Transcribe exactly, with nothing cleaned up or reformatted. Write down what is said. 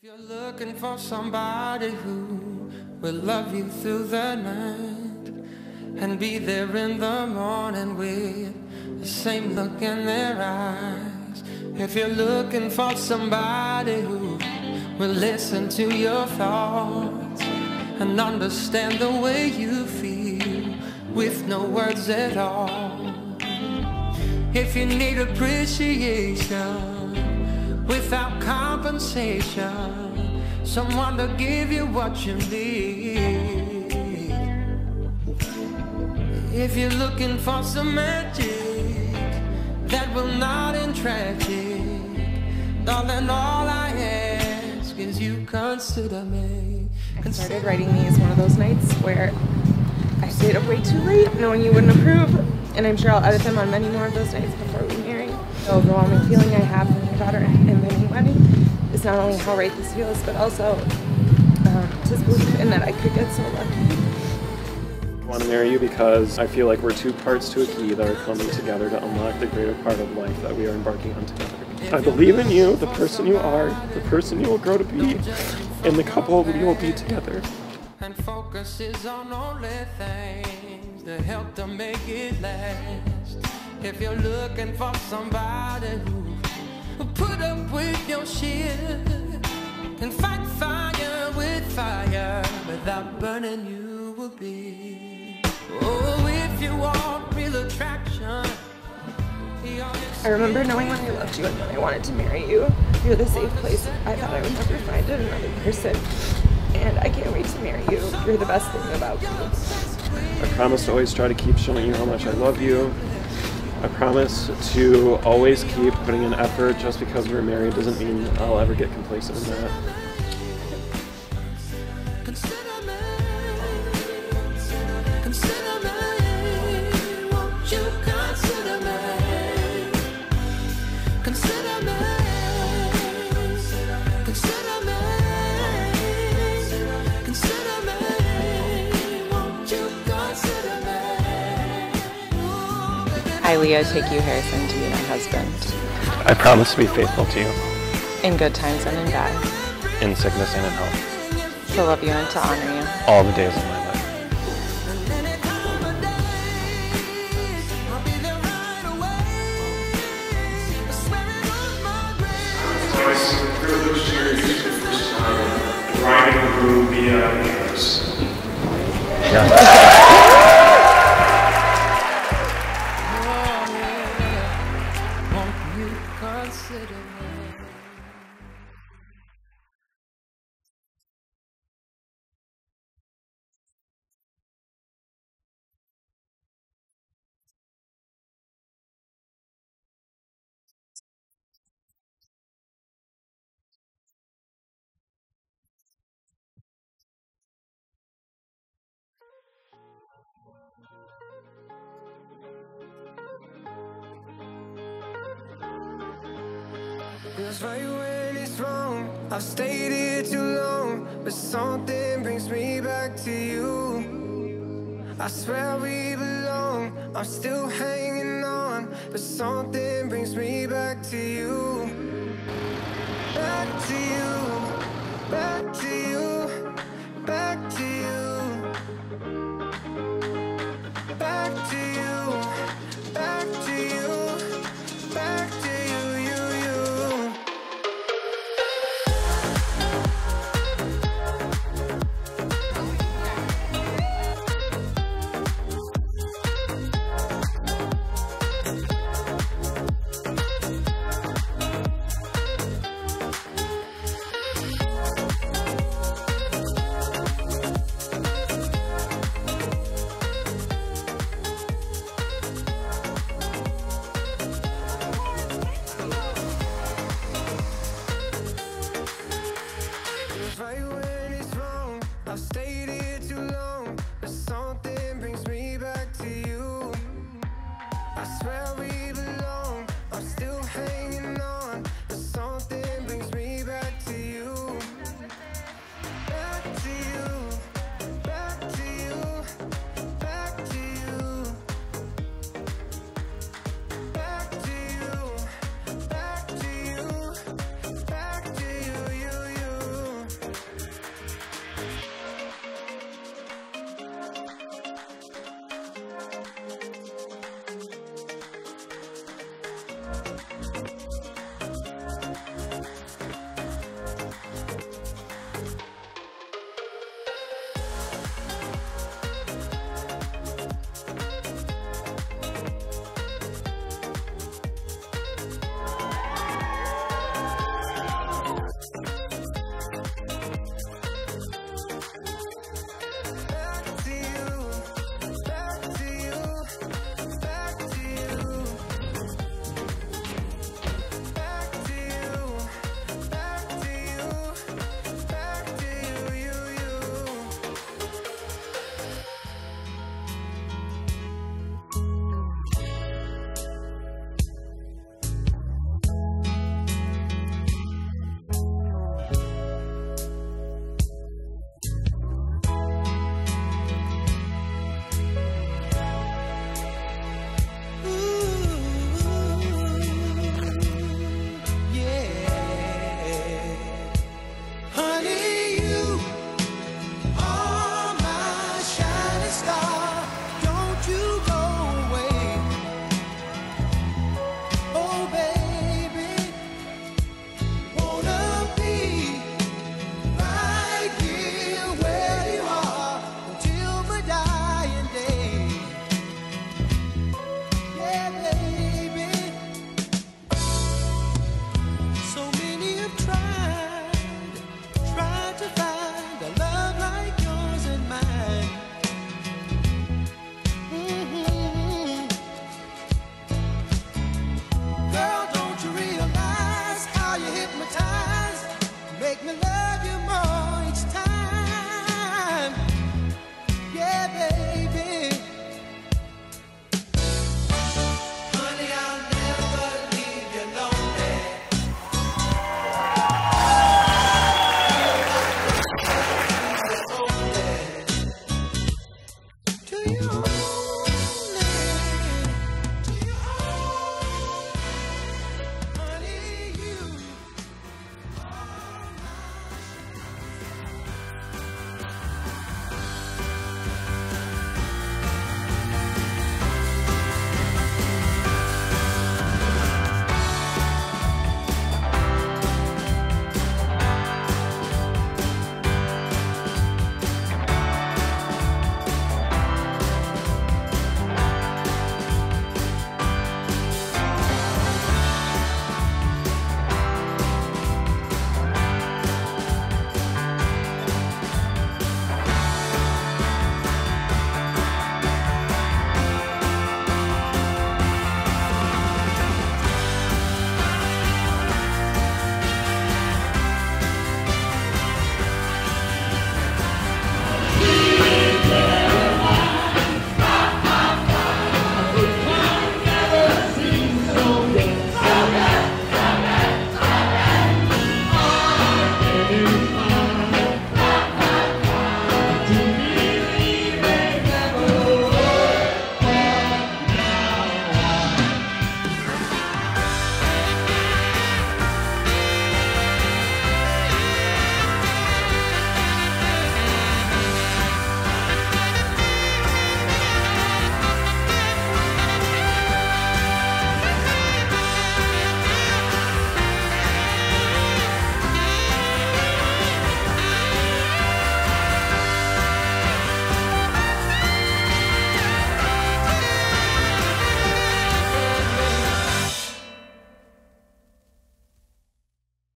you're looking for somebody who will love you through the night and be there in the morning with the same look in their eyes, if you're looking for somebody who will listen to your thoughts and understand the way you feel with no words at all, if you need appreciation without compensation, someone to give you what you need, if you're looking for some magic that will not end tragic, darling, all I ask is you consider me. I started writing these one of those nights where I stayed up way too late knowing you wouldn't approve, and I'm sure I'll edit them on many more of those nights before we marry. The overwhelming feeling I have when my daughter impending wedding is not only how right this feels, but also um, just believe in that I could get so lucky. I want to marry you because I feel like we're two parts to a key that are coming together to unlock the greater part of life that we are embarking on together. I believe in you, the person you are, the person you will grow to be, and the couple we will be together. And focuses on only things that help to make it last. If you're looking for somebody who will put up with your shit and fight fire with fire without burning, you will be. Oh, if you want real attraction. I remember knowing when I loved you and when I wanted to marry you. You're the safe place I thought I would never find in another person. And I can't wait to marry you. You're the best thing about me. I promise to always try to keep showing you how much I love you. I promise to always keep putting in effort. Just because we're married doesn't mean I'll ever get complacent in that. I, Leah, take you, Harrison, to be my husband. I promise to be faithful to you. In good times and in bad. In sickness and in health. To love you and to honor you. All the days of my life. It's always a privilege to hear you for the first time driving through via campus. Yeah. Consider me. Feels right when it's wrong. I've stayed here too long, but something brings me back to you. I swear we belong. I'm still hanging on, but something brings me back to you. Back to you, back to you, back to you, back to you, back to you, back to you. Right when it's wrong, I'll stay